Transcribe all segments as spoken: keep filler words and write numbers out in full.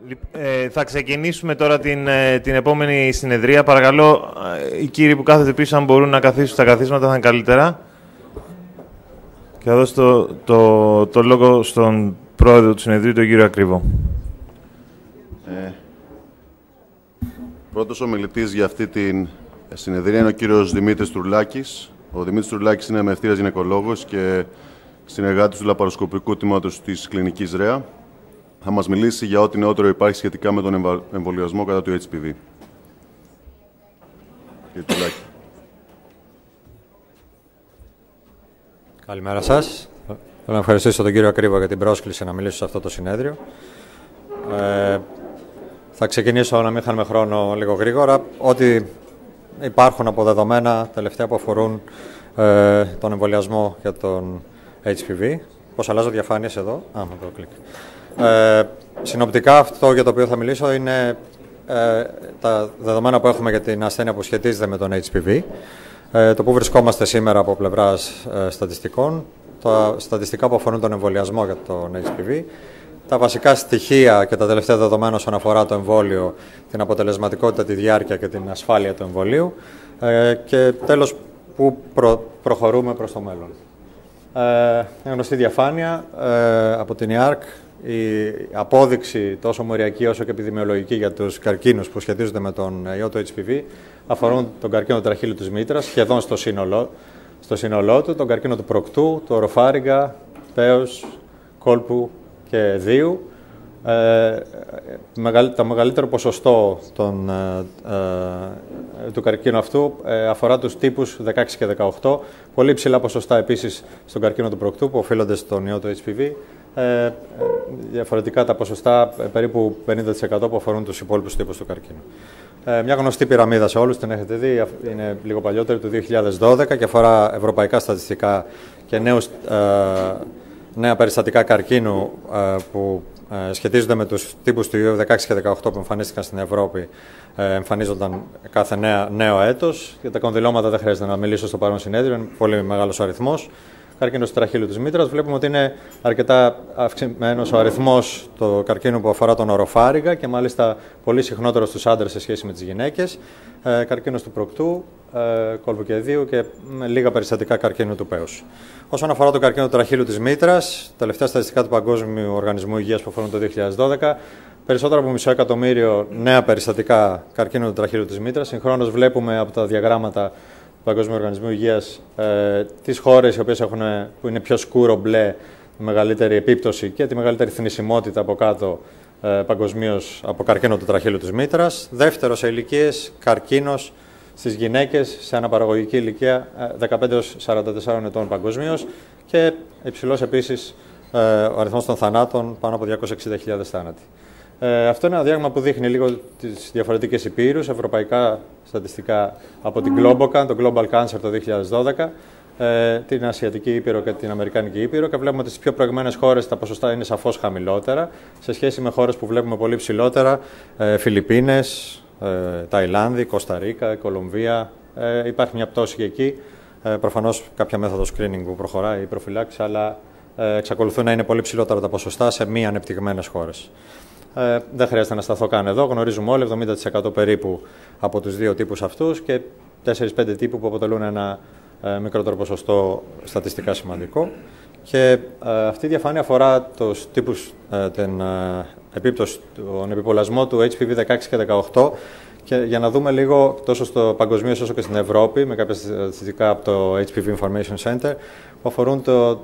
Ε, θα ξεκινήσουμε τώρα την, την επόμενη συνεδρία. Παρακαλώ, οι κύριοι που κάθεται πίσω, αν μπορούν να καθίσουν στα καθίσματα, θα είναι καλύτερα. Και θα δώσω το, το, το λόγο στον πρόεδρο του συνεδρίου, τον κύριο Ακριβό. Ε, πρώτος ομιλητής για αυτή τη συνεδρία είναι ο κύριος Δημήτρης Tourlakis. Ο Δημήτρης Tourlakis είναι μευτήρας γυναικολόγος και συνεργάτης του λαπαροσκοπικού τμήματος της κλινικής ΡΕΑ. Θα μας μιλήσει για ό,τι νεότερο υπάρχει σχετικά με τον εμβολιασμό κατά του έιτς πι βι. Κύριε Tourlakis. Καλημέρα σας. Θέλω να ευχαριστήσω τον κύριο Ακρίβο για την πρόσκληση να μιλήσω σε αυτό το συνέδριο. Ε, θα ξεκινήσω, να μην χάνουμε χρόνο, λίγο γρήγορα. Ό,τι υπάρχουν από δεδομένα τελευταία που αφορούν ε, τον εμβολιασμό για τον έιτς πι βι. Πώς αλλάζω διαφάνειες εδώ. Α, με το κλικ. Ε, συνοπτικά, αυτό για το οποίο θα μιλήσω είναι ε, τα δεδομένα που έχουμε για την ασθένεια που σχετίζεται με τον έιτς πι βι, ε, το που βρισκόμαστε σήμερα από πλευράς ε, στατιστικών, τα στατιστικά που αφορούν τον εμβολιασμό για τον έιτς πι βι, τα βασικά στοιχεία και τα τελευταία δεδομένα όσον αφορά το εμβόλιο, την αποτελεσματικότητα, τη διάρκεια και την ασφάλεια του εμβολίου ε, και τέλος που προ, προχωρούμε προς το μέλλον. Ε, γνωστή διαφάνεια ε, από την ι αρ σι. Η απόδειξη τόσο μοριακή όσο και επιδημιολογική για τους καρκίνους που σχετίζονται με τον ιό του έιτς πι βι αφορούν τον καρκίνο του τραχύλου της μήτρας σχεδόν στο σύνολό, στο σύνολό του, τον καρκίνο του προκτού, του οροφάρυγγα, πέους, κόλπου και δίου. Ε, το μεγαλύτερο ποσοστό των, ε, ε, του καρκίνου αυτού ε, αφορά τους τύπους δεκαέξι και δεκαοκτώ. Πολύ ψηλά ποσοστά επίσης στον καρκίνο του προκτού που οφείλονται στον ιό του έιτς πι βι. Ε, διαφορετικά τα ποσοστά ε, περίπου πενήντα τοις εκατό που αφορούν τους υπόλοιπους τύπους του καρκίνου. Ε, μια γνωστή πυραμίδα σε όλους, την έχετε δει, είναι λίγο παλιότερη, του δύο χιλιάδες δώδεκα και αφορά ευρωπαϊκά στατιστικά και νέους, ε, νέα περιστατικά καρκίνου ε, που ε, σχετίζονται με τους τύπους του ιού δεκαέξι και δεκαοκτώ που εμφανίστηκαν στην Ευρώπη, ε, εμφανίζονταν κάθε νέα, νέο έτος. Για τα κονδυλώματα δεν χρειάζεται να μιλήσω στο παρόν συνέδριο, είναι πολύ μεγάλος ο αριθμός. Καρκίνος του τραχύλου της μήτρας. Βλέπουμε ότι είναι αρκετά αυξημένος ο αριθμός του καρκίνου που αφορά τον οροφάρυγγα και μάλιστα πολύ συχνότερο στους άντρες σε σχέση με τις γυναίκες. Ε, καρκίνος του προκτού, ε, κόλπου και δίου και με λίγα περιστατικά καρκίνου του πέους. Όσον αφορά τον καρκίνο του τραχύλου της μήτρας, τελευταία στατιστικά του Παγκόσμιου Οργανισμού Υγείας που αφορούν το δύο χιλιάδες δώδεκα, περισσότερο από μισό εκατομμύριο νέα περιστατικά καρκίνου του τραχύλου της μήτρας. Συγχρόνως βλέπουμε από τα διαγράμματα του Παγκόσμιου Οργανισμού Υγείας ε, τις χώρες οι οποίες έχουν, που είναι πιο σκούρο μπλε, τη μεγαλύτερη επίπτωση και τη μεγαλύτερη θνησιμότητα από κάτω ε, παγκοσμίως από καρκίνο του τραχύλου της μήτρας. Δεύτερο σε ηλικίες, καρκίνος στις γυναίκες σε αναπαραγωγική ηλικία ε, δεκαπέντε έως σαράντα τεσσάρων ετών παγκοσμίως και υψηλός επίσης ε, ο αριθμός των θανάτων, πάνω από διακόσιες εξήντα χιλιάδες θάνατοι. Ε, αυτό είναι ένα διάγραμμα που δείχνει λίγο τις διαφορετικές υπήρους, ευρωπαϊκά στατιστικά από την Globocan, το Global Cancer το δύο χιλιάδες δώδεκα, ε, την Ασιατική Ήπειρο και την Αμερικάνικη Ήπειρο και βλέπουμε ότι στις πιο προηγμένες χώρες τα ποσοστά είναι σαφώς χαμηλότερα σε σχέση με χώρες που βλέπουμε πολύ ψηλότερα, ε, Φιλιππίνες, ε, Ταϊλάνδη, Κοσταρίκα, Κολομβία. Ε, υπάρχει μια πτώση και εκεί, ε, προφανώς κάποια μέθοδο screening που προχωράει, η προφυλάξη, αλλά ε, εξακολουθούν να είναι πολύ ψηλότερα τα ποσοστά σε μη ανεπτυγμένες χώρες. Ε, δεν χρειάζεται να σταθώ καν εδώ. Γνωρίζουμε όλοι εβδομήντα τοις εκατό περίπου από τους δύο τύπους αυτούς και τέσσερα πέντε τύπου που αποτελούν ένα ε, μικρότερο ποσοστό στατιστικά σημαντικό. Και ε, αυτή η διαφάνεια αφορά τους τύπους, ε, την ε, επίπτωση, τον επιπολασμό του έιτς πι βι δεκαέξι και δεκαοκτώ και για να δούμε λίγο τόσο στο παγκοσμίως όσο και στην Ευρώπη με κάποια στατιστικά από το έιτς πι βι Information Center που αφορούν το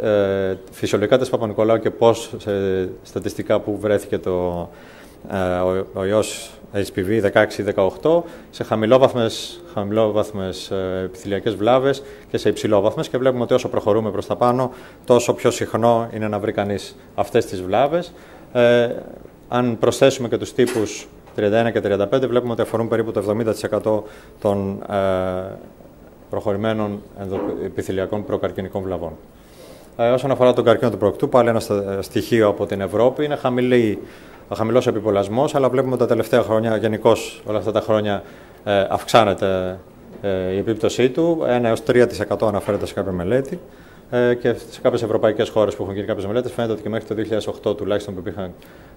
Ε, φυσιολογικά της Παπα-Νικολάου και πώς σε στατιστικά που βρέθηκε το, ε, ο, ο ιός έιτς πι βι δεκαέξι δεκαοκτώ σε χαμηλόβαθμες, χαμηλόβαθμες ε, επιθυλιακές βλάβες και σε υψηλόβαθμες και βλέπουμε ότι όσο προχωρούμε προς τα πάνω τόσο πιο συχνό είναι να βρει κανείς αυτές τις βλάβες. Ε, αν προσθέσουμε και τους τύπους τριάντα ένα και τριάντα πέντε βλέπουμε ότι αφορούν περίπου το εβδομήντα τοις εκατό των ε, προχωρημένων επιθυλιακών προκαρκινικών βλαβών. Ε, όσον αφορά τον καρκίνο του προκτού, πάλι ένα στοιχείο από την Ευρώπη. Είναι χαμηλή, χαμηλός επιπολασμός, αλλά βλέπουμε τα τελευταία χρόνια, γενικώς όλα αυτά τα χρόνια, ε, αυξάνεται ε, η επίπτωσή του. ένα έως τρία τοις εκατό αναφέρεται σε κάποια μελέτη. Ε, και σε κάποιες ευρωπαϊκές χώρες που έχουν γίνει κάποιες μελέτες, φαίνεται ότι και μέχρι το δύο χιλιάδες οκτώ τουλάχιστον που υπήρχαν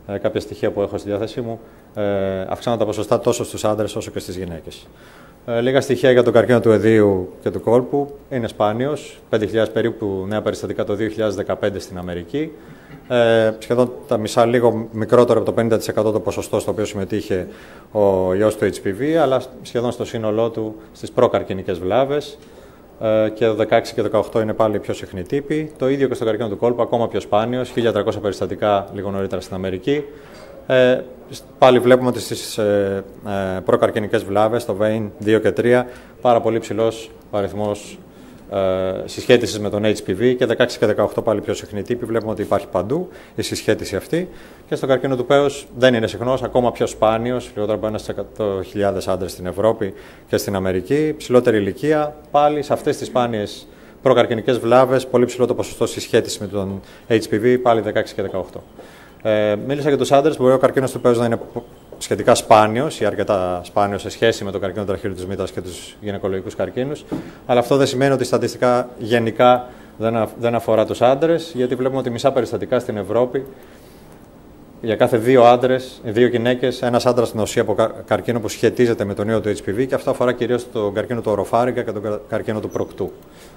ε, κάποια στοιχεία που έχω στη διάθεσή μου, ε, αυξάνονται τα ποσοστά τόσο στους άντρες όσο και στις γυναίκες. Ε, λίγα στοιχεία για τον καρκίνο του εδείου και του κόλπου. Είναι σπάνιος, πέντε χιλιάδες περίπου νέα περιστατικά το δύο χιλιάδες δεκαπέντε στην Αμερική. Ε, σχεδόν τα μισά, λίγο μικρότερο από το πενήντα τοις εκατό το ποσοστό στο οποίο συμμετείχε ο ιός του έιτς πι βι, αλλά σχεδόν στο σύνολό του στις προκαρκινικές βλάβες. Ε, και το δεκαέξι και δεκαοκτώ είναι πάλι πιο συχνοί τύποι. Το ίδιο και στον καρκίνο του κόλπου, ακόμα πιο σπάνιος, χίλια τριακόσια περιστατικά λίγο νωρίτερα στην Αμερική. Ε, πάλι βλέπουμε ότι στις ε, ε, προκαρκινικές βλάβες, το βέιν δύο και τρία, πάρα πολύ ψηλός ο αριθμός ε, συσχέτισης με τον έιτς πι βι και δεκαέξι και δεκαοκτώ πάλι πιο συχνοί τύποι. Βλέπουμε ότι υπάρχει παντού η συσχέτιση αυτή. Και στον καρκίνο του πέους δεν είναι συχνός, ακόμα πιο σπάνιος, λιγότερο από ένα στις εκατό χιλιάδες άντρες στην Ευρώπη και στην Αμερική. Ψηλότερη ηλικία, πάλι σε αυτές τις σπάνιες προκαρκινικές βλάβες, πολύ ψηλό το ποσοστό συσχέτισης με τον έιτς πι βι, πάλι δεκαέξι και δεκαοκτώ. Ε, μίλησα για τους άντρες, μπορεί ο καρκίνος του πέους να είναι σχετικά σπάνιος ή αρκετά σπάνιος σε σχέση με τον καρκίνο τραχείου της μήτρας και τους γυναικολογικούς καρκίνους, αλλά αυτό δεν σημαίνει ότι στατιστικά γενικά δεν, α, δεν αφορά τους άντρες, γιατί βλέπουμε ότι μισά περιστατικά στην Ευρώπη, για κάθε δύο άντρες, δύο γυναίκες, ένας άντρας νοσεί από καρκίνο που σχετίζεται με τον ιό του έιτς πι βι και αυτό αφορά κυρίως τον καρκίνο του οροφάρυγγα και τον καρκίνο του προκτού.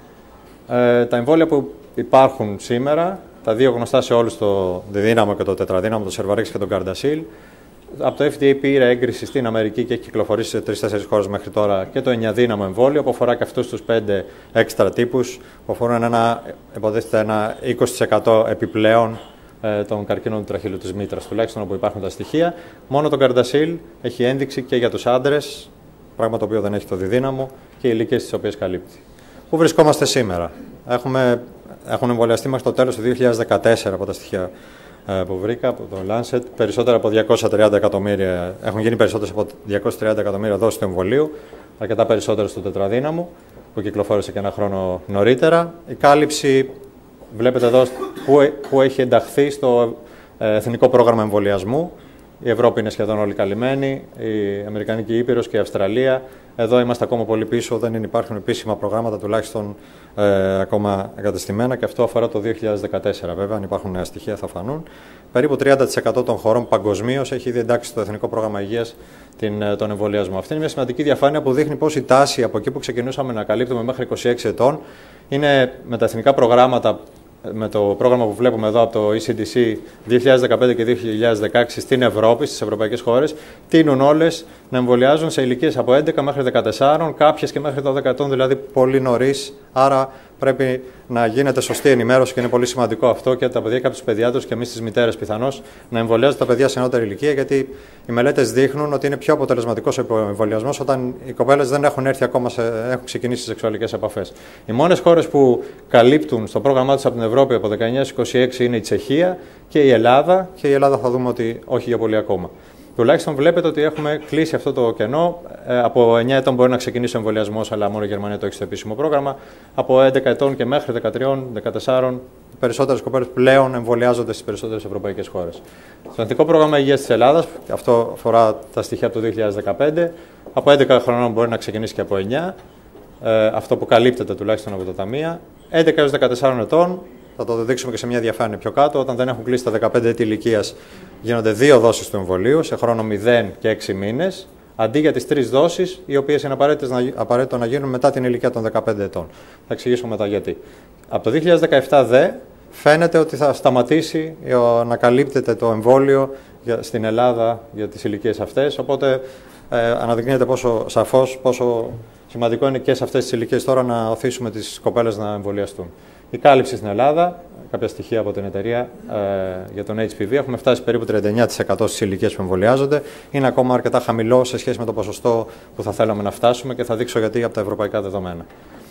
Ε, τα εμβόλια που υπάρχουν σήμερα, τα δύο γνωστά σε όλους, το διδύναμο και το τετραδύναμο, το Σερβαρέξ και τον Καρντασίλ. Από το εφ ντι έι πήρε έγκριση στην Αμερική και έχει κυκλοφορήσει σε τρεις τέσσερις χώρες μέχρι τώρα και το εννιά δύναμο εμβόλιο που αφορά και αυτούς τους πέντε έξτρα τύπους που αφορούν ένα, υποτίθεται ένα είκοσι τοις εκατό επιπλέον ε, των καρκίνων του τραχύλου της μήτρας, τουλάχιστον όπου υπάρχουν τα στοιχεία. Μόνο το Καρντασίλ έχει ένδειξη και για τους άντρες, πράγμα το οποίο δεν έχει το διδύναμο και οι ηλικίες τις οποίες καλύπτει. Πού βρισκόμαστε σήμερα? Έχουμε, έχουν εμβολιαστεί μέχρι το τέλος του δύο χιλιάδες δεκατέσσερα από τα στοιχεία που βρήκα από το Lancet, περισσότερα από διακόσια τριάντα εκατομμύρια, έχουν γίνει περισσότερες από διακόσια τριάντα εκατομμύρια δόσεις του εμβολίου, αρκετά περισσότερες του τετραδύναμου, που κυκλοφόρησε και ένα χρόνο νωρίτερα. Η κάλυψη, βλέπετε εδώ, που, που έχει ενταχθεί στο Εθνικό Πρόγραμμα Εμβολιασμού. Η Ευρώπη είναι σχεδόν όλη καλυμμένη, η Αμερικανική Ήπειρος και η Αυστραλία. Εδώ είμαστε ακόμα πολύ πίσω, δεν υπάρχουν επίσημα προγράμματα τουλάχιστον ε, ακόμα εγκατεστημένα και αυτό αφορά το δύο χιλιάδες δεκατέσσερα. Βέβαια, αν υπάρχουν νέα στοιχεία θα φανούν. Περίπου τριάντα τοις εκατό των χωρών παγκοσμίως έχει ήδη εντάξει στο Εθνικό Πρόγραμμα Υγείας την, τον εμβολιασμό. Αυτή είναι μια σημαντική διαφάνεια που δείχνει πώς η τάση από εκεί που ξεκινούσαμε να καλύπτουμε μέχρι είκοσι έξι ετών είναι με τα εθνικά προγράμματα. Με το πρόγραμμα που βλέπουμε εδώ από το ι σι ντι σι δύο χιλιάδες δεκαπέντε και δύο χιλιάδες δεκαέξι στην Ευρώπη, στις ευρωπαϊκές χώρες, τείνουν όλες να εμβολιάζουν σε ηλικίες από έντεκα μέχρι δεκατέσσερα, κάποιες και μέχρι δώδεκα ετών, δηλαδή πολύ νωρίς. Άρα πρέπει να γίνεται σωστή ενημέρωση και είναι πολύ σημαντικό αυτό και τα παιδιά και από τους παιδιάτρους και εμείς τις μητέρες πιθανώς να εμβολιάζουν τα παιδιά σε νεότερη ηλικία, γιατί οι μελέτες δείχνουν ότι είναι πιο αποτελεσματικός ο εμβολιασμός όταν οι κοπέλες δεν έχουν έρθει ακόμα, σε, έχουν ξεκινήσει σεξουαλικές επαφές. Οι μόνες χώρες που καλύπτουν στο πρόγραμμά τους από την Ευρώπη από δεκαεννιά έως είκοσι έξι είναι η Τσεχία και η Ελλάδα, και η Ελλάδα θα δούμε ότι όχι για πολύ ακόμα. Τουλάχιστον βλέπετε ότι έχουμε κλείσει αυτό το κενό. Ε, από εννιά ετών μπορεί να ξεκινήσει ο εμβολιασμός, αλλά μόνο η Γερμανία το έχει στο επίσημο πρόγραμμα. Από έντεκα ετών και μέχρι δεκατρία δεκατέσσερα, περισσότερες κοπέλες πλέον εμβολιάζονται στις περισσότερες ευρωπαϊκές χώρες. Στο Εθνικό Πρόγραμμα Υγείας της Ελλάδας, και αυτό αφορά τα στοιχεία από το δύο χιλιάδες δεκαπέντε, από έντεκα χρονών μπορεί να ξεκινήσει και από εννιά. Ε, αυτό που καλύπτεται τουλάχιστον από τα ταμεία. έντεκα έως δεκατέσσερα ετών. Θα το δείξουμε και σε μια διαφάνεια πιο κάτω. Όταν δεν έχουν κλείσει τα δεκαπέντε έτη ηλικίας, γίνονται δύο δόσεις του εμβολίου σε χρόνο μηδέν και έξι μήνες, αντί για τις τρεις δόσεις, οι οποίες είναι απαραίτητο να γίνουν μετά την ηλικία των δεκαπέντε ετών. Θα εξηγήσουμε μετά γιατί. Από το δύο χιλιάδες δεκαεπτά δε φαίνεται ότι θα σταματήσει να καλύπτεται το εμβόλιο στην Ελλάδα για τις ηλικίες αυτές. Οπότε ε, αναδεικνύεται πόσο σαφώς, πόσο σημαντικό είναι και σε αυτές τις ηλικίες τώρα να οθήσουμε τις κοπέλες να εμβολιαστούν. Η κάλυψη στην Ελλάδα, κάποια στοιχεία από την εταιρεία ε, για τον έιτς πι βι, έχουμε φτάσει περίπου τριάντα εννιά τοις εκατό στις ηλικίες που εμβολιάζονται. Είναι ακόμα αρκετά χαμηλό σε σχέση με το ποσοστό που θα θέλαμε να φτάσουμε και θα δείξω γιατί από τα ευρωπαϊκά δεδομένα.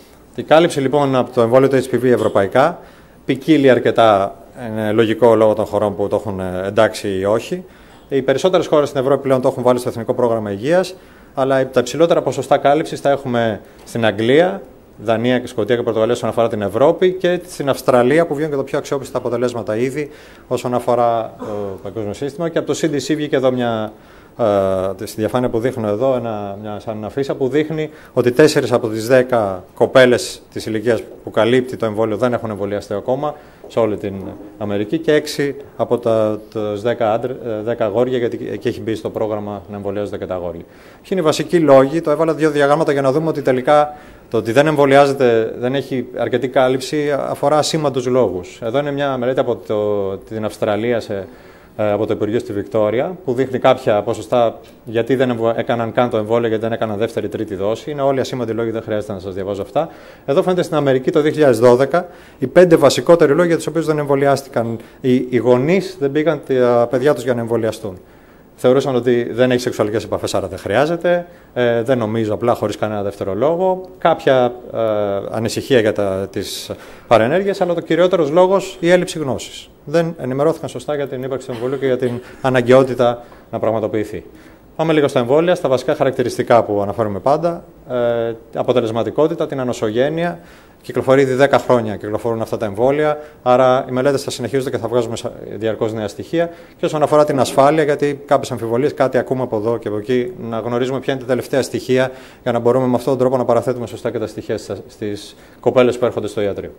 Η κάλυψη λοιπόν από το εμβόλιο του έιτς πι βι ευρωπαϊκά ποικίλει αρκετά, είναι λογικό λόγω των χωρών που το έχουν εντάξει ή όχι. Οι περισσότερες χώρες στην Ευρώπη πλέον το έχουν βάλει στο Εθνικό Πρόγραμμα Υγείας, αλλά τα υψηλότερα ποσοστά κάλυψης τα έχουμε στην Αγγλία, Δανία και Σκωτία και Πορτογαλία όσον αφορά την Ευρώπη, και στην Αυστραλία που βγαίνουν και το πιο αξιόπιστα αποτελέσματα ήδη όσον αφορά το παγκόσμιο σύστημα. Και από το σι ντι σι βγήκε εδώ μια ε, στη διαφάνεια που δείχνω εδώ, ένα, μια σαν αφίσα που δείχνει ότι τέσσερις από τις δέκα κοπέλες της ηλικίας που καλύπτει το εμβόλιο δεν έχουν εμβολιαστεί ακόμα σε όλη την Αμερική και έξι από τα δέκα, άντρε, δέκα αγόρια, γιατί εκεί έχει μπει στο πρόγραμμα να εμβολιάζονται και τα αγόρια. Ποιοι είναι οι βασικοί λόγοι? Το έβαλα δύο διαγράμματα για να δούμε ότι τελικά το ότι δεν εμβολιάζεται, δεν έχει αρκετή κάλυψη, αφορά ασήμαντους λόγους. Εδώ είναι μια μελέτη από το, την Αυστραλία, σε, από το Υπουργείο στη Βικτόρια, που δείχνει κάποια ποσοστά γιατί δεν εμβο, έκαναν καν το εμβόλιο, γιατί δεν έκαναν δεύτερη-τρίτη δόση. Είναι όλοι ασήμαντοι λόγοι, δεν χρειάζεται να σας διαβάζω αυτά. Εδώ φαίνεται στην Αμερική το δύο χιλιάδες δώδεκα οι πέντε βασικότεροι λόγοι για τους οποίους δεν εμβολιάστηκαν. Οι, οι γονείς δεν πήγαν τα παιδιά τους για να εμβολιαστούν. Θεωρούσαν ότι δεν έχει σεξουαλικές επαφές, άρα δεν χρειάζεται. Ε, δεν νομίζω, απλά χωρίς κανένα δεύτερο λόγο. Κάποια ε, ανησυχία για τα, τις παρενέργειες, αλλά το κυριότερος λόγος η έλλειψη γνώσης. Δεν ενημερώθηκαν σωστά για την ύπαρξη του εμβολίου και για την αναγκαιότητα να πραγματοποιηθεί. Πάμε λίγο στα εμβόλια, στα βασικά χαρακτηριστικά που αναφέρουμε πάντα. Ε, αποτελεσματικότητα, την ανοσογένεια. Κυκλοφορεί ήδη δέκα χρόνια κυκλοφορούν αυτά τα εμβόλια, άρα οι μελέτες θα συνεχίζονται και θα βγάζουμε διαρκώς νέα στοιχεία. Και όσον αφορά την ασφάλεια, γιατί κάποιες αμφιβολίες, κάτι ακούμε από εδώ και από εκεί, να γνωρίζουμε ποια είναι τα τελευταία στοιχεία για να μπορούμε με αυτόν τον τρόπο να παραθέτουμε σωστά και τα στοιχεία στις κοπέλες που έρχονται στο ιατρείο.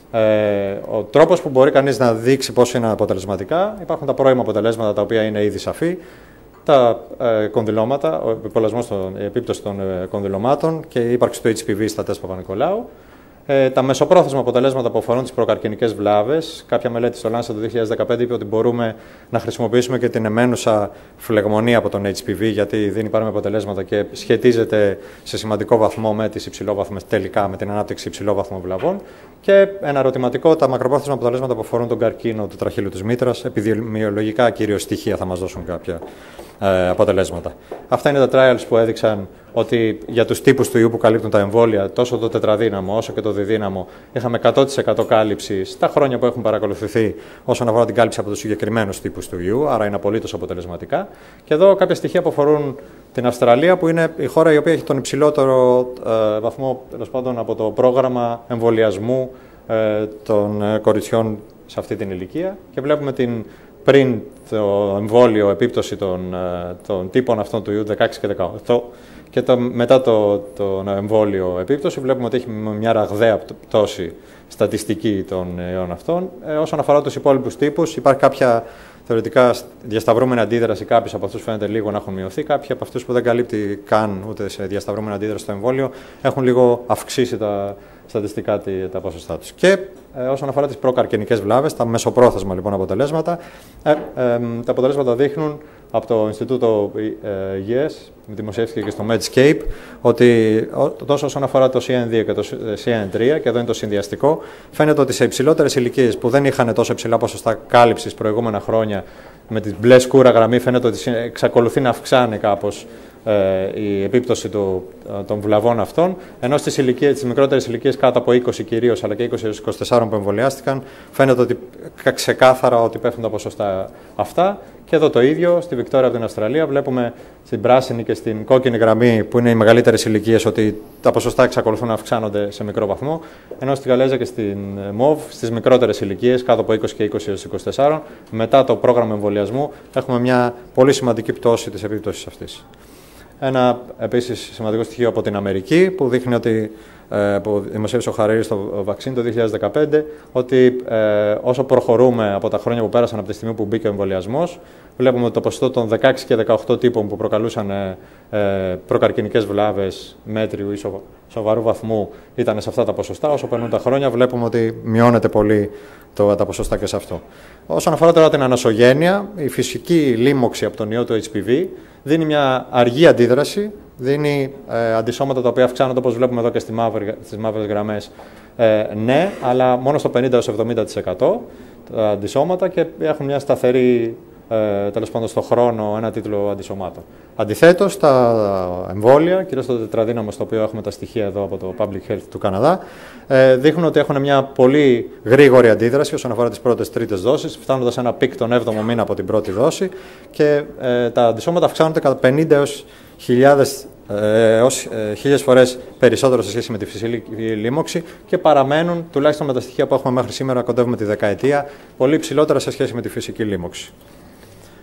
Ε, ο τρόπος που μπορεί κανείς να δείξει πόσο είναι αποτελεσματικά, υπάρχουν τα πρώιμα αποτελέσματα τα οποία είναι ήδη σαφή. Τα ε, κονδυλώματα, ο των, η επίπτωση των ε, κονδυλωμάτων και η ύπαρξη του έιτς πι βι στα τεστ Παπα-Νικολάου. Ε, τα μεσοπρόθεσμα αποτελέσματα που αφορούν τις προκαρκινικές βλάβες. Κάποια μελέτη στο Lancet το δύο χιλιάδες δεκαπέντε είπε ότι μπορούμε να χρησιμοποιήσουμε και την εμένουσα φλεγμονή από τον έιτς πι βι, γιατί δίνει πάρουμε αποτελέσματα και σχετίζεται σε σημαντικό βαθμό με τις υψηλόβαθμες, τελικά με την ανάπτυξη υψηλόβαθμων βλαβών. Και ένα ερωτηματικό, τα μακροπρόθεσμα αποτελέσματα που αφορούν τον καρκίνο του τραχύλου της μήτρας. Επιδημιολογικά κυρίως στοιχεία θα μας δώσουν κάποια ε, αποτελέσματα. Αυτά είναι τα trials που έδειξαν ότι για τους τύπους του ιού που καλύπτουν τα εμβόλια, τόσο το τετραδύναμο όσο και το διδύναμο, είχαμε εκατό τοις εκατό κάλυψη στα χρόνια που έχουν παρακολουθηθεί όσον αφορά την κάλυψη από τους συγκεκριμένους τύπους του ιού, άρα είναι απολύτως αποτελεσματικά. Και εδώ κάποια στοιχεία που αφορούν την Αυστραλία, που είναι η χώρα η οποία έχει τον υψηλότερο ε, βαθμό, τέλος πάντων, από το πρόγραμμα εμβολιασμού ε, των ε, κοριτσιών σε αυτή την ηλικία. Και βλέπουμε την πριν το εμβόλιο επίπτωση των, των τύπων αυτών του ιού δεκαέξι και δεκαοκτώ και το, μετά το, το εμβόλιο επίπτωση βλέπουμε ότι έχει μια ραγδαία πτώση στατιστική των ιών αυτών. Ε, όσον αφορά τους υπόλοιπους τύπους, υπάρχει κάποια θεωρητικά διασταυρούμενη αντίδραση. Κάποιοι από αυτούς φαίνεται λίγο να έχουν μειωθεί. Κάποιοι από αυτούς που δεν καλύπτει καν ούτε σε διασταυρούμενη αντίδραση στο εμβόλιο έχουν λίγο αυξήσει τα στατιστικά τα ποσοστά τους. Και ε, όσον αφορά τις προκαρκινικές βλάβες, τα μεσοπρόθεσμα λοιπόν αποτελέσματα, ε, ε, τα αποτελέσματα δείχνουν από το Ινστιτούτο ε, Υγείας, δημοσιεύτηκε και στο Medscape, ότι τόσο όσον αφορά το σι εν δύο και το σι εν τρία, και εδώ είναι το συνδυαστικό, φαίνεται ότι σε υψηλότερες ηλικίες που δεν είχαν τόσο υψηλά ποσοστά κάλυψης προηγούμενα χρόνια, με την μπλε σκούρα γραμμή φαίνεται ότι εξακολουθεί να αυξάνει κάπως ε, η επίπτωση του, των βλαβών αυτών, ενώ στις, ηλικίες, στις μικρότερες ηλικίες κάτω από είκοσι κυρίως, αλλά και είκοσι έως είκοσι τέσσερα που εμβολιάστηκαν, φαίνεται ότι ξεκάθαρα ότι πέφτουν τα ποσοστά αυτά. Και εδώ το ίδιο, στη Βικτόρια από την Αυστραλία, βλέπουμε στην πράσινη και στην κόκκινη γραμμή, που είναι οι μεγαλύτερες ηλικίες, ότι τα ποσοστά εξακολουθούν να αυξάνονται σε μικρό βαθμό, ενώ στην Γαλλέζα και στην ΜΟΒ, στις μικρότερες ηλικίες, κάτω από είκοσι και είκοσι έως είκοσι τέσσερα, μετά το πρόγραμμα εμβολιασμού, έχουμε μια πολύ σημαντική πτώση της επίπτωσης αυτής. Ένα επίσης σημαντικό στοιχείο από την Αμερική, που δείχνει ότι, που δημοσίευσε ο Χαρίρης στο Vaccine το δύο χιλιάδες δεκαπέντε, ότι ε, όσο προχωρούμε από τα χρόνια που πέρασαν από τη στιγμή που μπήκε ο εμβολιασμός, βλέπουμε ότι το ποσοστό των δεκαέξι και δεκαοκτώ τύπων που προκαλούσαν ε, ε, προκαρκινικές βλάβες μέτριου ή σοβα, σοβαρού βαθμού ήταν σε αυτά τα ποσοστά. Όσο περνούν τα χρόνια, βλέπουμε ότι μειώνεται πολύ το, τα ποσοστά και σε αυτό. Όσον αφορά τώρα την ανοσογένεια, η φυσική λίμωξη από τον ιό του έιτς πι βι δίνει μια αργή αντίδραση, δίνει ε, αντισώματα τα οποία αυξάνονται, όπως βλέπουμε εδώ και στις μαύρες, στις μαύρες γραμμές, ε, ναι, αλλά μόνο στο πενήντα έως εβδομήντα τοις εκατό τα αντισώματα, και έχουν μια σταθερή, ε, τέλος πάντων στο χρόνο, ένα τίτλο αντισωμάτων. Αντιθέτως, τα εμβόλια, κυρίως το τετραδύναμο, στο οποίο έχουμε τα στοιχεία εδώ από το Public Health του Καναδά, ε, δείχνουν ότι έχουν μια πολύ γρήγορη αντίδραση όσον αφορά τις πρώτες τρίτες δόσεις, φτάνοντας σε ένα πικ τον έβδομο μήνα από την πρώτη δόση, και ε, τα αντισώματα αυξάνονται κατά πενήντα έως χιλιάδες έως χίλιες φορές περισσότερο σε σχέση με τη φυσική λίμωξη, και παραμένουν, τουλάχιστον με τα στοιχεία που έχουμε μέχρι σήμερα, κοντεύουμε τη δεκαετία, πολύ ψηλότερα σε σχέση με τη φυσική λίμωξη.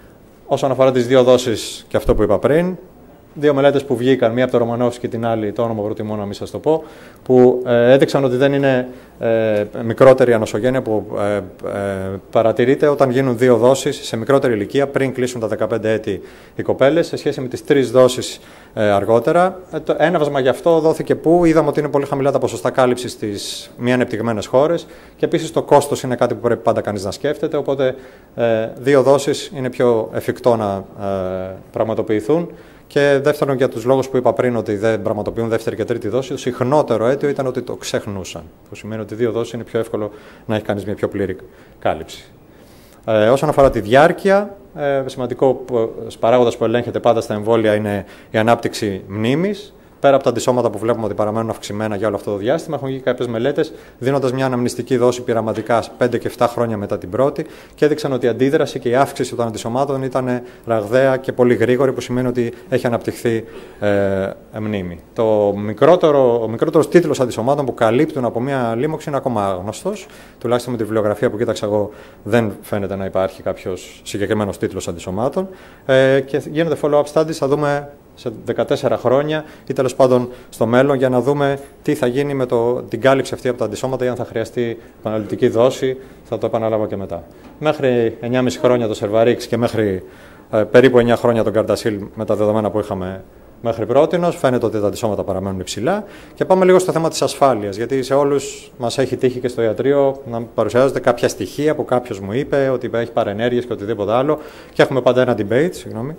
Όσον αφορά τις δύο δόσεις και αυτό που είπα πριν, δύο μελέτες που βγήκαν, μία από το Ρωμανόφσκι και την άλλη, το όνομα προτιμώ να μην σας το πω, που ε, έδειξαν ότι δεν είναι ε, μικρότερη ανοσογένεια που ε, ε, παρατηρείται όταν γίνουν δύο δόσεις σε μικρότερη ηλικία, πριν κλείσουν τα δεκαπέντε έτη οι κοπέλες, σε σχέση με τις τρεις δόσεις ε, αργότερα. Ε, το έναυσμα γι' αυτό δόθηκε που είδαμε ότι είναι πολύ χαμηλά τα ποσοστά κάλυψης στις μη ανεπτυγμένες χώρες και επίσης το κόστος είναι κάτι που πρέπει πάντα κανείς να σκέφτεται, οπότε ε, δύο δόσεις είναι πιο εφικτό να ε, πραγματοποιηθούν. Και δεύτερον, για τους λόγους που είπα πριν, ότι δεν πραγματοποιούν δεύτερη και τρίτη δόση, το συχνότερο αίτιο ήταν ότι το ξεχνούσαν. Που σημαίνει ότι δύο δόσεις είναι πιο εύκολο να έχει κανείς μια πιο πλήρη κάλυψη. Ε, όσον αφορά τη διάρκεια, ε, σημαντικό παράγοντας που ελέγχεται πάντα στα εμβόλια είναι η ανάπτυξη μνήμης. Πέρα από τα αντισώματα που βλέπουμε ότι παραμένουν αυξημένα για όλο αυτό το διάστημα, έχουν γίνει κάποιες μελέτες δίνοντας μια αναμνηστική δόση πειραματικά πέντε και επτά χρόνια μετά την πρώτη και έδειξαν ότι η αντίδραση και η αύξηση των αντισωμάτων ήταν ραγδαία και πολύ γρήγορη, που σημαίνει ότι έχει αναπτυχθεί ε, μνήμη. Το μικρότερο, ο μικρότερος τίτλος αντισωμάτων που καλύπτουν από μια λίμωξη είναι ακόμα άγνωστος. Τουλάχιστον με τη βιβλιογραφία που κοίταξα εγώ, δεν φαίνεται να υπάρχει κάποιος συγκεκριμένος τίτλος αντισωμάτων. Ε, και γίνονται follow-up studies, θα δούμε σε δεκατέσσερα χρόνια ή τέλος πάντων στο μέλλον, για να δούμε τι θα γίνει με το, την κάλυψη αυτή από τα αντισώματα ή αν θα χρειαστεί επαναληπτική δόση. Θα το επαναλάβω και μετά. Μέχρι εννιά και μισό χρόνια το Σερβαρίξ και μέχρι ε, περίπου εννιά χρόνια τον Καρντασίλ, με τα δεδομένα που είχαμε μέχρι πρότινος, φαίνεται ότι τα αντισώματα παραμένουν υψηλά. Και πάμε λίγο στο θέμα της ασφάλειας, γιατί σε όλους μας έχει τύχει και στο ιατρείο να παρουσιάζονται κάποια στοιχεία που κάποιος μου είπε ότι έχει παρενέργειες και οτιδήποτε άλλο, και έχουμε πάντα ένα debate, συγγνώμη.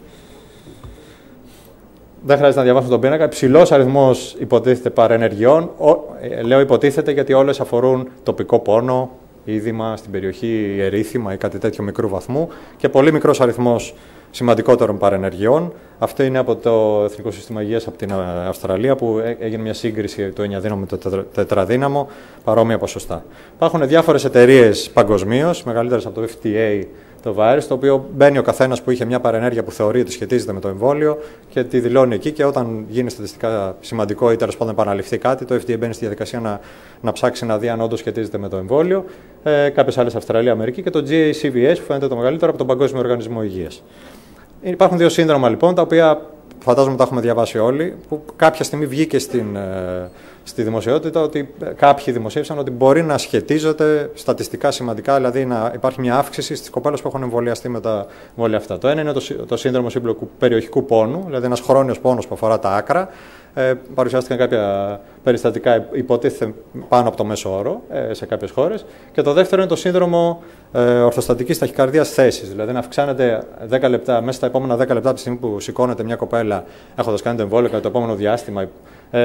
Δεν χρειάζεται να διαβάσουμε τον πίνακα. Υψηλός αριθμός υποτίθεται παρενεργειών. Λέω υποτίθεται γιατί όλες αφορούν τοπικό πόνο, είδημα στην περιοχή, ερήθημα ή κάτι τέτοιο μικρού βαθμού, και πολύ μικρός αριθμός σημαντικότερων παρενεργειών. Αυτό είναι από το Εθνικό Σύστημα Υγείας από την Αυστραλία, που έγινε μια σύγκριση το εννιαδύναμο με το τετραδύναμο, παρόμοια ποσοστά. Υπάρχουν διάφορες εταιρείες παγκοσμίως, μεγαλύτερες από το εφ τι έι, το virus, το οποίο μπαίνει ο καθένας που είχε μια παρενέργεια που θεωρεί ότι σχετίζεται με το εμβόλιο και τη δηλώνει εκεί, και όταν γίνει στατιστικά σημαντικό ή τέλος πάντων επαναληφθεί κάτι, το εφ ντι έι μπαίνει στη διαδικασία να, να ψάξει να δει αν όντως σχετίζεται με το εμβόλιο. Ε, κάποιες άλλες Αυστραλία, Αμερική, και το τζι έι σι βι ες που φαίνεται το μεγαλύτερο από τον Παγκόσμιο Οργανισμό Υγείας. Υπάρχουν δύο σύνδρομα λοιπόν, τα οποία φαντάζομαι τα έχουμε διαβάσει όλοι, που κάποια στιγμή βγήκε στην, ε, στη δημοσιότητα ότι κάποιοι δημοσίευσαν ότι μπορεί να σχετίζονται στατιστικά σημαντικά, δηλαδή να υπάρχει μια αύξηση στις κοπέλες που έχουν εμβολιαστεί με τα εμβόλια αυτά. Το ένα είναι το, το σύνδρομο σύμπλοκου περιοχικού πόνου, δηλαδή ένας χρόνιος πόνος που αφορά τα άκρα. Ε, παρουσιάστηκαν κάποια περιστατικά, υποτίθεται πάνω από το μέσο όρο ε, σε κάποιες χώρες. Και το δεύτερο είναι το σύνδρομο ε, ορθοστατικής ταχυκαρδίας θέσης, δηλαδή να αυξάνεται δέκα λεπτά, μέσα στα επόμενα δέκα λεπτά από τη στιγμή που σηκώνεται μια κοπέλα έχοντας κάνει το εμβόλιο κατά το επόμενο διάστημα, ε,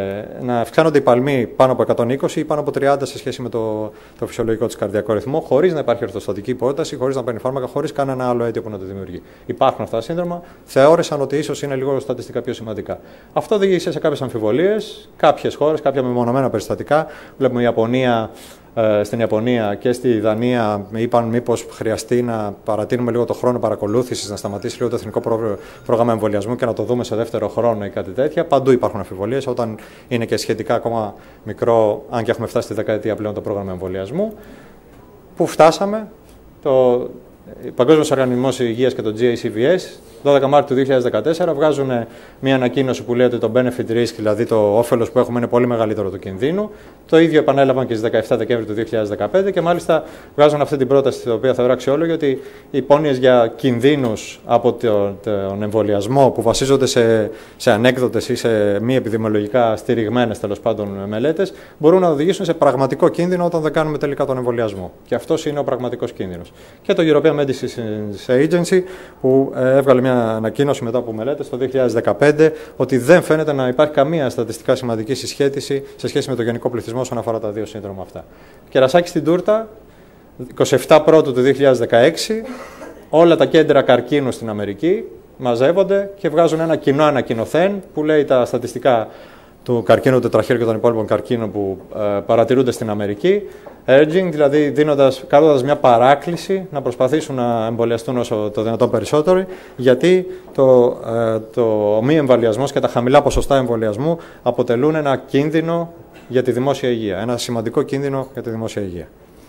να αυξάνονται οι παλμοί πάνω από εκατόν είκοσι ή πάνω από τριάντα σε σχέση με το, το φυσιολογικό της καρδιακό ρυθμό, χωρίς να υπάρχει ορθοστατική υπόταση, χωρίς να παίρνει φάρμακα, χωρίς κανένα άλλο αίτιο που να το δημιουργεί. Υπάρχουν αυτά τα σύνδρομα, θεώρησαν ότι ίσως είναι λίγο στατιστικά πιο σημαντικά. Αυτό οδήγησε σε κάποιες αμφιβολίες, κάποιες χώρες, κάποια μεμονωμένα περιστατικά. Βλέπουμε η Ιαπωνία, ε, στην Ιαπωνία και στη Δανία είπαν μήπως χρειαστεί να παρατείνουμε λίγο το χρόνο παρακολούθησης, να σταματήσει λίγο το εθνικό πρόγραμμα εμβολιασμού και να το δούμε σε δεύτερο χρόνο ή κάτι τέτοια. Παντού υπάρχουν αμφιβολίες, όταν είναι και σχετικά ακόμα μικρό, αν και έχουμε φτάσει στη δεκαετία πλέον το πρόγραμμα εμβολιασμού. Πού φτάσαμε? Το Παγκόσμιος Οργανισμός Υγείας και το τζι έι σι βι ες δώδεκα Μάρτιου του δύο χιλιάδες δεκατέσσερα βγάζουν μια ανακοίνωση που λέει ότι το benefit risk, δηλαδή το όφελος που έχουμε, είναι πολύ μεγαλύτερο του κινδύνου. Το ίδιο επανέλαβαν και στις δεκαεπτά Δεκέμβρη του δύο χιλιάδες δεκαπέντε και μάλιστα βγάζουν αυτή την πρόταση, την οποία θεωρώ αξιόλογη, ότι οι υπόνοιες για κινδύνους από τον, τον εμβολιασμό που βασίζονται σε, σε ανέκδοτες ή σε μη επιδημιολογικά στηριγμένες τέλος πάντων μελέτες μπορούν να οδηγήσουν σε πραγματικό κίνδυνο όταν δεν κάνουμε τελικά τον εμβολιασμό. Και αυτός είναι ο πραγματικός κίνδυνος. Και το European Medicines Agency που έβγαλε μια ανακοίνωση μετά από μελέτες το δύο χιλιάδες δεκαπέντε ότι δεν φαίνεται να υπάρχει καμία στατιστικά σημαντική συσχέτιση σε σχέση με το γενικό πληθυσμό όσον αφορά τα δύο σύνδρομα αυτά. Κερασάκι στην τούρτα, εικοστή εβδόμη Πρώτου του δύο χιλιάδες δεκαέξι, όλα τα κέντρα καρκίνου στην Αμερική μαζεύονται και βγάζουν ένα κοινό ανακοινωθέν που λέει τα στατιστικά του καρκίνου του τετραχείου και των υπόλοιπων καρκίνων που ε, παρατηρούνται στην Αμερική, urging, δηλαδή δίνοντας, κάνοντας μια παράκληση να προσπαθήσουν να εμβολιαστούν όσο το δυνατόν περισσότερο, γιατί το, ε, το μη εμβολιασμός και τα χαμηλά ποσοστά εμβολιασμού αποτελούν ένα κίνδυνο για τη δημόσια υγεία, ένα σημαντικό κίνδυνο για τη δημόσια υγεία.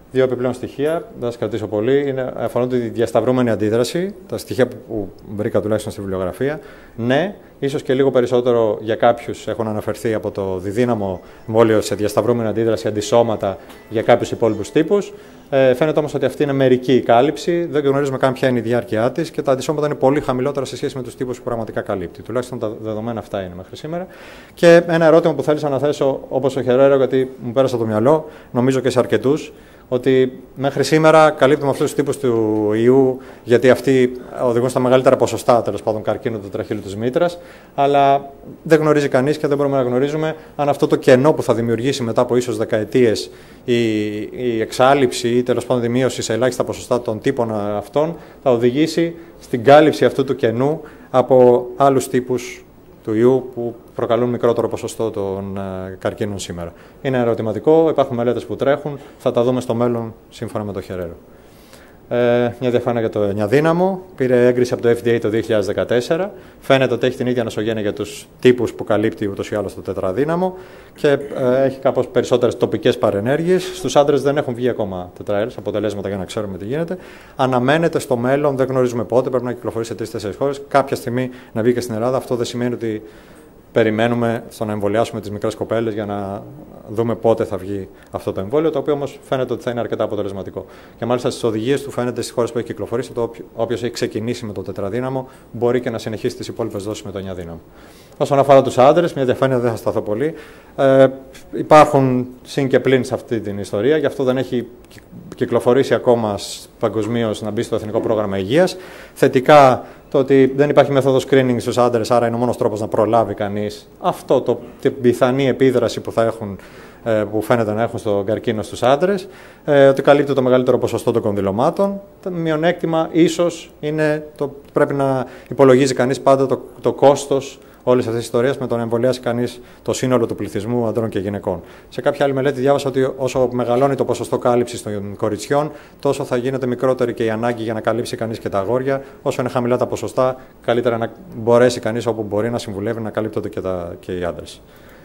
Δύο επιπλέον στοιχεία, δεν θα σας κρατήσω πολύ, είναι, αφορούν τη διασταυρούμενη αντίδραση, τα στοιχεία που βρήκα τουλάχιστον στη βιβλιογραφία. Ναι, ίσως και λίγο περισσότερο για κάποιους έχουν αναφερθεί από το διδύναμο εμβόλιο σε διασταυρούμενη αντίδραση αντισώματα για κάποιους υπόλοιπους τύπους. Ε, φαίνεται όμως ότι αυτή είναι μερική η κάλυψη, δεν γνωρίζουμε καν ποια είναι η διάρκεια της και τα αντισώματα είναι πολύ χαμηλότερα σε σχέση με τους τύπους που πραγματικά καλύπτει. Τουλάχιστον τα δεδομένα αυτά είναι μέχρι σήμερα. Και ένα ερώτημα που θέλησα να θέσω, όπως ο Χερέρο, γιατί μου πέρασε από το μυαλό, νομίζω και σε αρκετούς, ότι μέχρι σήμερα καλύπτουμε αυτούς τους τύπους του ιού, γιατί αυτοί οδηγούν στα μεγαλύτερα ποσοστά τέλος πάντων καρκίνου του τραχύλου της μήτρας, αλλά δεν γνωρίζει κανείς και δεν μπορούμε να γνωρίζουμε αν αυτό το κενό που θα δημιουργήσει μετά από ίσως δεκαετίες η, η εξάλειψη ή τέλος πάντων τη μείωση σε ελάχιστα ποσοστά των τύπων αυτών θα οδηγήσει στην κάλυψη αυτού του κενού από άλλους τύπους του ιού που προκαλούν μικρότερο ποσοστό των uh, καρκίνων σήμερα. Είναι ερωτηματικό, υπάρχουν μελέτες που τρέχουν, θα τα δούμε στο μέλλον σύμφωνα με το Χερέρο. Ε, μια διαφάνεια για το εννιά δύναμο. Πήρε έγκριση από το Εφ ντι Έι το δύο χιλιάδες δεκατέσσερα. Φαίνεται ότι έχει την ίδια νοσογένεια για τους τύπους που καλύπτει ούτως ή άλλως το τετραδύναμο και ε, έχει κάπως περισσότερες τοπικές παρενέργειες. Στους άντρες δεν έχουν βγει ακόμα τετραέλες αποτελέσματα για να ξέρουμε τι γίνεται. Αναμένεται στο μέλλον, δεν γνωρίζουμε πότε, πρέπει να κυκλοφορήσει σε τρεις-τέσσερις χώρες. Κάποια στιγμή να βγει και στην Ελλάδα. Αυτό δεν σημαίνει ότι περιμένουμε στο να εμβολιάσουμε τις μικρές κοπέλες για να δούμε πότε θα βγει αυτό το εμβόλιο, το οποίο όμως φαίνεται ότι θα είναι αρκετά αποτελεσματικό. Και μάλιστα στις οδηγίες του φαίνεται στις χώρες που έχει κυκλοφορήσει ότι όποιος έχει ξεκινήσει με το τετραδύναμο μπορεί και να συνεχίσει τις υπόλοιπες δόσεις με το εννιά δύναμο. Όσον αφορά τους άντρες, μια διαφάνεια δεν θα σταθώ πολύ. Ε, υπάρχουν συν και πλην σε αυτή την ιστορία, γι' αυτό δεν έχει κυκλοφορήσει ακόμα παγκοσμίως να μπει στο Εθνικό Πρόγραμμα Υγείας. Θετικά το ότι δεν υπάρχει μέθοδος screening στους άντρες, άρα είναι ο μόνος τρόπος να προλάβει κανείς αυτό το, την πιθανή επίδραση που, θα έχουν, που φαίνεται να έχουν στον καρκίνο στους άντρες, ότι καλύπτει το μεγαλύτερο ποσοστό των κονδυλωμάτων. Το μειονέκτημα ίσως είναι το πρέπει να υπολογίζει κανείς πάντα το, το κόστος όλες αυτές τις ιστορίες με το να εμβολιάσει κανείς το σύνολο του πληθυσμού ανδρών και γυναικών. Σε κάποια άλλη μελέτη διάβασα ότι όσο μεγαλώνει το ποσοστό κάλυψης των κοριτσιών, τόσο θα γίνεται μικρότερη και η ανάγκη για να καλύψει κανείς και τα αγόρια. Όσο είναι χαμηλά τα ποσοστά, καλύτερα να μπορέσει κανείς όπου μπορεί να συμβουλεύει να καλύπτονται και, τα, και οι άντρες.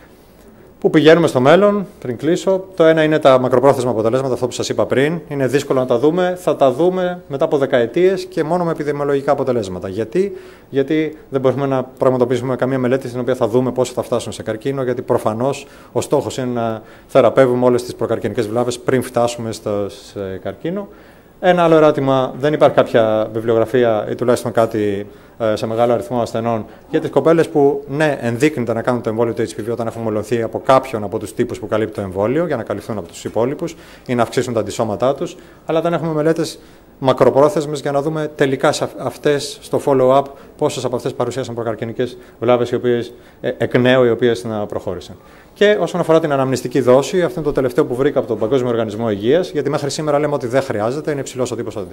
Πού πηγαίνουμε στο μέλλον, πριν κλείσω. Το ένα είναι τα μακροπρόθεσμα αποτελέσματα, αυτό που σας είπα πριν. Είναι δύσκολο να τα δούμε. Θα τα δούμε μετά από δεκαετίες και μόνο με επιδημιολογικά αποτελέσματα. Γιατί, γιατί δεν μπορούμε να πραγματοποιήσουμε καμία μελέτη στην οποία θα δούμε πόσο θα φτάσουν σε καρκίνο, γιατί προφανώς ο στόχος είναι να θεραπεύουμε όλες τις προκαρκινικές βλάβες πριν φτάσουμε στο καρκίνο. Ένα άλλο ερώτημα, δεν υπάρχει κάποια βιβλιογραφία ή τουλάχιστον κάτι σε μεγάλο αριθμό ασθενών για τις κοπέλες που ναι, ενδείκνυται να κάνουν το εμβόλιο του έιτς πι βι όταν έχουν μολυνθεί από κάποιον από τους τύπους που καλύπτει το εμβόλιο για να καλυφθούν από τους υπόλοιπους ή να αυξήσουν τα αντισώματά τους, αλλά δεν έχουμε μελέτες μακροπρόθεσμες για να δούμε τελικά σε αυτές, στο follow-up, πόσες από αυτές παρουσίασαν προκαρκινικές βλάβες οι οποίες, εκ νέου οι οποίες να προχώρησαν. Και όσον αφορά την αναμνηστική δόση, αυτό είναι το τελευταίο που βρήκα από τον Παγκόσμιο Οργανισμό Υγείας, γιατί μέχρι σήμερα λέμε ότι δεν χρειάζεται, είναι υψηλός ο, τύπος,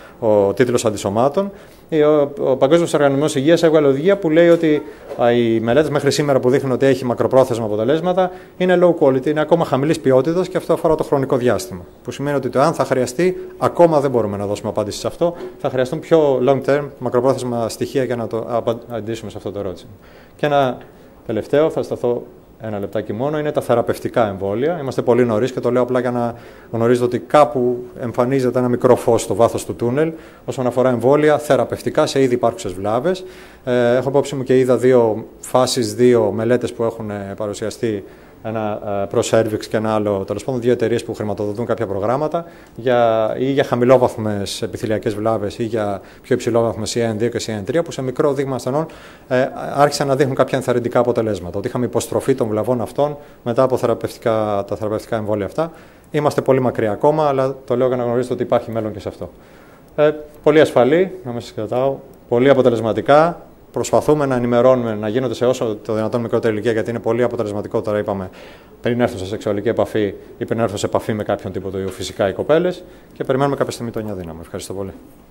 ο τίτλος αντισωμάτων. Ο, ο Παγκόσμιος Οργανισμός Υγείας έβγαλε οδηγία που λέει ότι οι μελέτες μέχρι σήμερα που δείχνουν ότι έχει μακροπρόθεσμα αποτελέσματα είναι low quality, είναι ακόμα χαμηλής ποιότητας και αυτό αφορά το χρονικό διάστημα. Που σημαίνει ότι το αν θα χρειαστεί, ακόμα δεν μπορούμε να δώσουμε απάντηση σε αυτό. Θα χρειαστούν πιο long term, μακροπρόθεσμα στοιχεία για να το απαντήσουμε σε αυτό το ερώτημα. Και ένα τελευταίο, θα σταθώ ένα λεπτάκι μόνο, είναι τα θεραπευτικά εμβόλια. Είμαστε πολύ νωρίς και το λέω απλά για να γνωρίζετε ότι κάπου εμφανίζεται ένα μικρό φως στο βάθος του τούνελ όσον αφορά εμβόλια θεραπευτικά σε ήδη υπάρχουσες βλάβες. Ε, έχω υπόψη μου και είδα δύο φάσεις, δύο μελέτες που έχουν παρουσιαστεί, ένα προς Cervix και ένα άλλο, τέλος πάντων δύο εταιρείες που χρηματοδοτούν κάποια προγράμματα για, ή για χαμηλόβαθμες επιθυλιακές βλάβες ή για πιο υψηλόβαθμες σι έι εν δύο και σι έι εν τρία που σε μικρό δείγμα ασθενών ε, άρχισαν να δείχνουν κάποια ενθαρρυντικά αποτελέσματα. Ότι είχαμε υποστροφή των βλαβών αυτών μετά από θεραπευτικά, τα θεραπευτικά εμβόλια αυτά. Είμαστε πολύ μακριά ακόμα, αλλά το λέω για να γνωρίζετε ότι υπάρχει μέλλον και σε αυτό. Ε, πολύ ασφαλή, να με σας κρατάω, πολύ αποτελεσματικά. Προσπαθούμε να ενημερώνουμε, να γίνονται σε όσο το δυνατόν μικρότερη ηλικία, γιατί είναι πολύ αποτελεσματικό τώρα, είπαμε, πριν έρθουν σε σεξουαλική επαφή ή πριν έρθουν σε επαφή με κάποιον τύπο του ιού, φυσικά οι κοπέλες, και περιμένουμε κάποια στιγμή το εννιά δύναμο. Ευχαριστώ πολύ.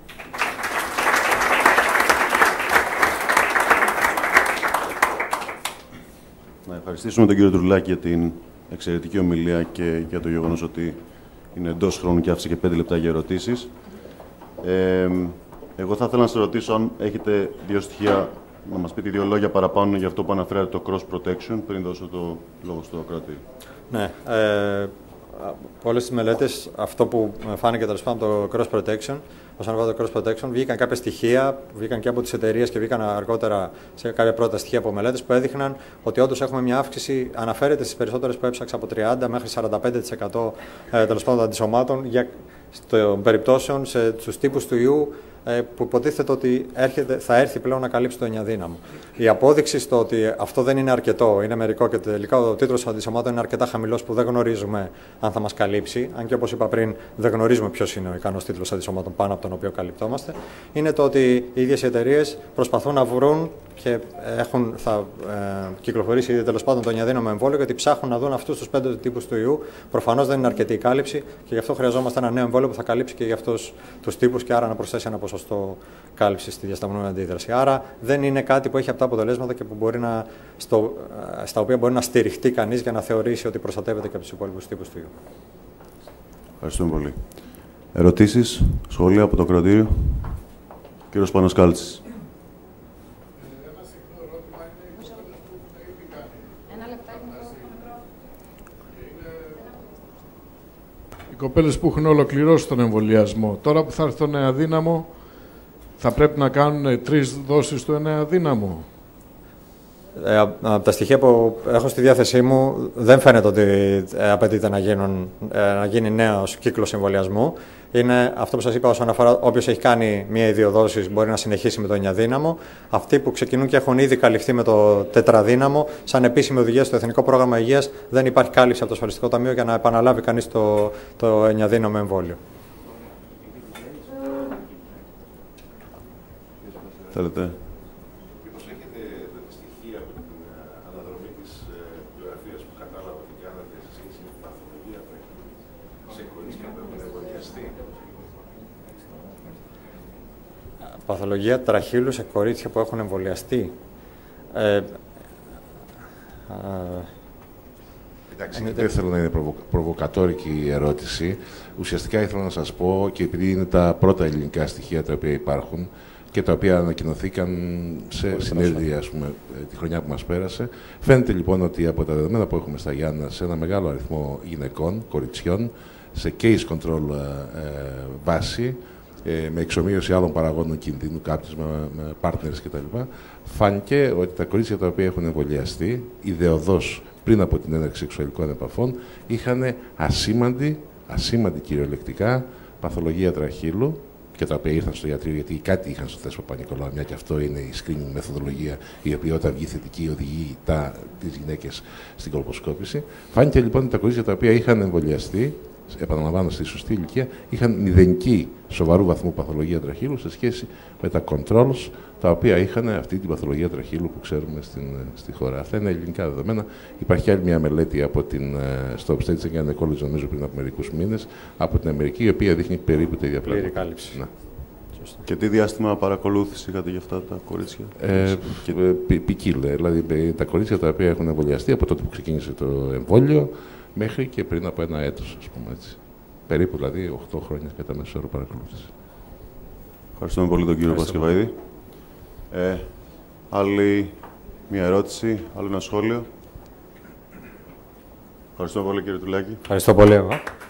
Να ευχαριστήσουμε τον κύριο Τουρλάκη για την εξαιρετική ομιλία και για το γεγονός ότι είναι εντός χρόνου και άφησε και πέντε λεπτά για ερωτήσεις. Ε, Εγώ θα ήθελα να σας ρωτήσω αν έχετε δύο στοιχεία, να μας πείτε δύο λόγια παραπάνω για αυτό που αναφέρατε, το cross protection, πριν δώσω το λόγο στο κράτη. Ναι. Ε, πολλές τις μελέτες, αυτό που φάνηκε τέλος πάντων το cross protection, όσον αφορά το cross protection, βγήκαν κάποια στοιχεία, βγήκαν και από τις εταιρείες και βγήκαν αργότερα σε κάποια πρώτα στοιχεία από μελέτες που έδειχναν ότι όντως έχουμε μια αύξηση, αναφέρεται στις περισσότερες που έψαξα, από τριάντα μέχρι σαράντα πέντε τοις εκατό ε, τέλος πάντων αντισωμάτων για, των περιπτώσεων σε, στους τύπους του ιού που υποτίθεται ότι έρχεται, θα έρθει πλέον να καλύψει το εννιαδύναμο. Η απόδειξη στο ότι αυτό δεν είναι αρκετό, είναι μερικό και τελικά ο τίτλος αντισωμάτων είναι αρκετά χαμηλός που δεν γνωρίζουμε αν θα μας καλύψει, αν και όπως είπα πριν δεν γνωρίζουμε ποιος είναι ο ικανός τίτλος αντισωμάτων πάνω από τον οποίο καλυπτόμαστε, είναι το ότι οι ίδιες οι εταιρείες προσπαθούν να βρουν και έχουν, θα ε, κυκλοφορήσει ήδη τέλος πάντων το εννιαδύναμο εμβόλιο, γιατί ψάχνουν να δουν αυτούς τους πέντε τύπους του ιού. Προφανώς δεν είναι αρκετή η κάλυψη και γι' αυτό χρειαζόμαστε ένα νέο εμβόλιο που θα καλύψει και για αυτούς τους τύπους και άρα να προσθέσει ένα ποσοστό κάλυψη στη διασταυρωμένη αντίδραση. Άρα δεν είναι κάτι που έχει αυτά αποτελέσματα και που μπορεί να, στο, στα οποία μπορεί να στηριχτεί κανείς για να θεωρήσει ότι προστατεύεται και από τους υπόλοιπους τύπους του ιού. Ευχαριστούμε πολύ. Ερωτήσεις, σχόλια από το κρατήριο. Κύριος Πανασκάλτσης. Οι κοπέλες που έχουν ολοκληρώσει τον εμβολιασμό, τώρα που θα έρθει το νεαδύναμο, θα πρέπει να κάνουν τρεις δόσεις του εννεαδύναμου. Ε, από τα στοιχεία που έχω στη διάθεσή μου, δεν φαίνεται ότι ε, απαιτείται να, γίνουν, ε, να γίνει νέος κύκλος εμβολιασμού. Είναι αυτό που σας είπα όσον αφορά όποιος έχει κάνει μία ή δύο δόσεις μπορεί να συνεχίσει με το εννιαδύναμο. Αυτοί που ξεκινούν και έχουν ήδη καλυφθεί με το τετραδύναμο, σαν επίσημη οδηγία στο Εθνικό Πρόγραμμα Υγείας, δεν υπάρχει κάλυψη από το Ασφαλιστικό Ταμείο για να επαναλάβει κανείς το, το εννιαδύναμο εμβόλιο. Θέλετε. Παθολογία τραχύλου σε κορίτσια που έχουν εμβολιαστεί. Ε, Εντάξει, δεν θέλω να είναι προβο... προβοκατόρικη η ερώτηση. Ουσιαστικά ήθελα να σας πω, και επειδή είναι τα πρώτα ελληνικά στοιχεία τα οποία υπάρχουν και τα οποία ανακοινωθήκαν σε συνέδρια, ας πούμε, τη χρονιά που μας πέρασε, φαίνεται λοιπόν ότι από τα δεδομένα που έχουμε στα Γιάννα σε ένα μεγάλο αριθμό γυναικών, κοριτσιών, σε case control ε, βάση, με εξομοίωση άλλων παραγόντων κινδύνου, κάποιους με, με partners κτλ. Φάνηκε ότι τα κορίτσια τα οποία έχουν εμβολιαστεί, ιδεοδός πριν από την έναρξη σεξουαλικών επαφών, είχαν ασήμαντη, ασήμαντη κυριολεκτικά παθολογία τραχύλου, και τα οποία ήρθαν στο ιατρείο γιατί κάτι είχαν στο Θέσπο Παπα-Νικολάου, μια και αυτό είναι η screening μεθοδολογία, η οποία όταν βγει θετική οδηγεί τις γυναίκες στην κολποσκόπηση. Φάνηκε λοιπόν ότι τα κορίτσια τα οποία είχαν εμβολιαστεί, επαναλαμβάνω στη σωστή ηλικία, είχαν μηδενική σοβαρού βαθμού παθολογία τραχύλου σε σχέση με τα controls τα οποία είχαν αυτή την παθολογία τραχύλου που ξέρουμε στην, στη χώρα. Αυτά είναι ελληνικά δεδομένα. Υπάρχει άλλη μια μελέτη από την, στο Obstetrics and Gynecology, νομίζω πριν από μερικούς μήνες, από την Αμερική, η οποία δείχνει περίπου τα ίδια πράγματα. Πλήρη κάλυψη. Να. Και τι διάστημα παρακολούθηση είχατε για αυτά τα κορίτσια? Ε, και... ποικίλε. Δηλαδή τα κορίτσια τα οποία έχουν εμβολιαστεί από τότε που ξεκίνησε το εμβόλιο μέχρι και πριν από ένα έτος, ας πούμε έτσι. Περίπου δηλαδή οκτώ χρόνια κατά μέσο όρο παρακολούθηση. Ευχαριστούμε πολύ τον κύριο Πασκευαίδη. Ε, άλλη μια ερώτηση, άλλο ένα σχόλιο. Ευχαριστούμε πολύ κύριε Τουρλάκη. Ευχαριστώ πολύ εγώ.